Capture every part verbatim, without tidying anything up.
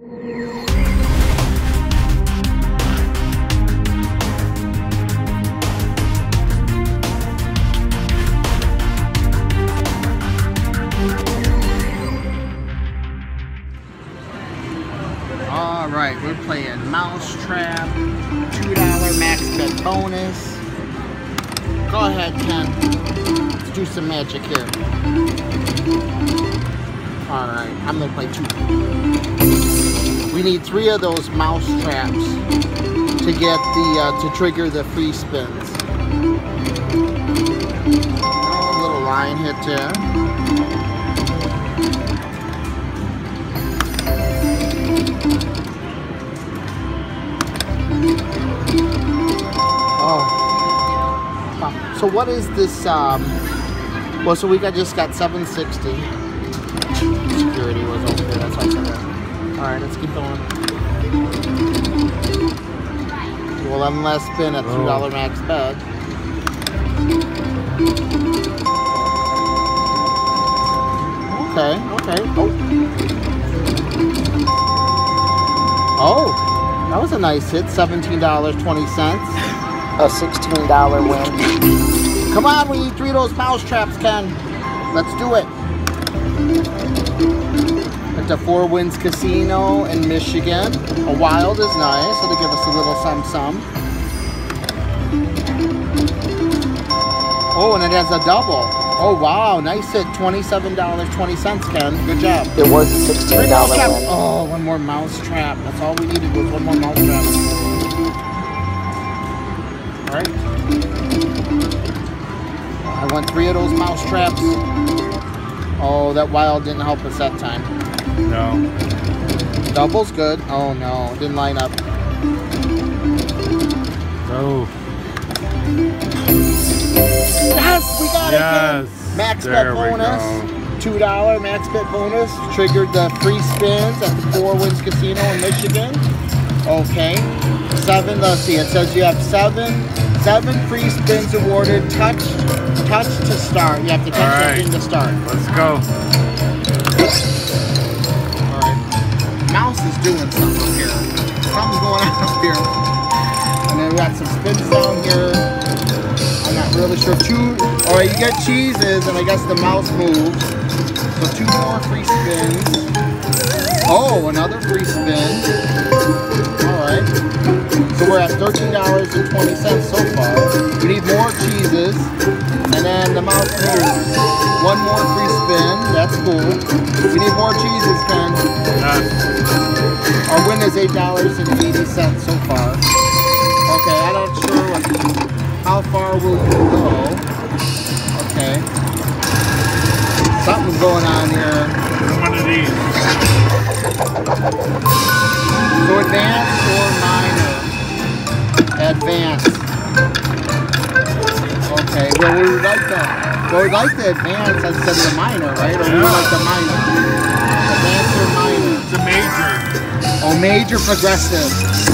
Alright, we're playing Mousetrap, two dollar max bet bonus. Go ahead, Ken. Let's do some magic here. Alright, I'm gonna play two. We need three of those mouse traps to get the, uh, to trigger the free spins. Oh, a little line hit there. Oh. So what is this, um, well, so we got just got seven sixty. Security was over there, that's why I said that. Alright, let's keep going. Well, one less spin at two dollar max bet. Okay, okay. Oh. Oh, that was a nice hit, seventeen dollars and twenty cents. A sixteen dollar win. Come on, we need three of those mouse traps, Ken. Let's do it. At the Four Winds Casino in Michigan. A wild is nice, so to give us a little some-some. Oh, and it has a double. Oh, wow, nice hit. twenty-seven dollars and twenty cents, Ken. Good job. It was a sixteen dollar win. Oh, one more mouse trap. That's all we needed was one more mouse trap. All right. I want three of those mouse traps. Oh, that wild didn't help us that time. No. Double's good. Oh, no. Didn't line up. Oh. Yes, we got yes. it again. Max there bet bonus. two dollar max bet bonus. Triggered the free spins at the Four Winds Casino in Michigan. Okay. Seven, let's see. It says you have seven, seven free spins awarded. Touch, touch to start. You have to touch right. that thing to start. Let's go. Alright. Mouse is doing something up here. Something's going on up here. And then we got some spins down here. I'm not really sure. Two, alright, you get cheeses, and I guess the mouse moves. So two more free spins. Oh, another free spin. Alright. So we're at thirteen dollars and twenty cents so far. We need more cheeses. And then the mouse moves. One more free spin. That's cool. We need more cheeses, Ken. Yes. Our win is eight dollars and eighty cents so far. Okay, I'm not sure what, how far will you go. Okay. Something's going on here. One of these. So advance or minor? Advance. Okay, well we would like the well we'd like the advance instead of the minor, right? Or yeah. we would like the minor. Advance or minor? It's a major. Oh, major progressive.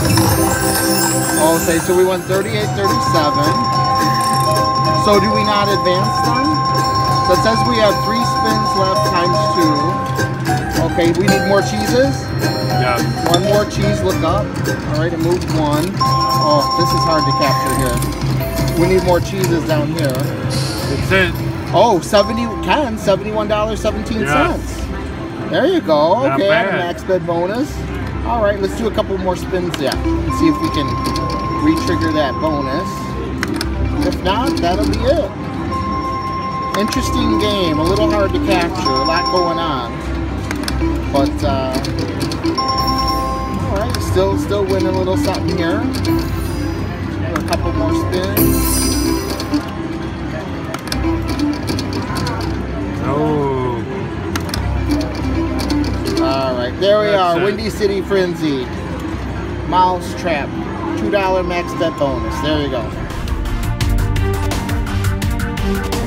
Okay, so we went thirty-eight thirty-seven. So do we not advance then? So it says we have three spins left times two. Okay, we need more cheeses? Yeah. One more cheese, look up. Alright, it moved one. Oh, this is hard to capture here. We need more cheeses down here. That's it. Oh, seventy, Ken, seventy-one dollars and seventeen cents. Yes. There you go. Not okay, bad. and a max bet bonus. Alright, let's do a couple more spins, yeah. And see if we can re-trigger that bonus. If not, that'll be it. Interesting game, a little hard to capture, a lot going on. But, uh, alright, still, still winning a little something here. A couple more spins. Oh. Alright, there we That's are, it. Windy City Frenzy. Mousetrap, two dollar max bet bonus. There you go.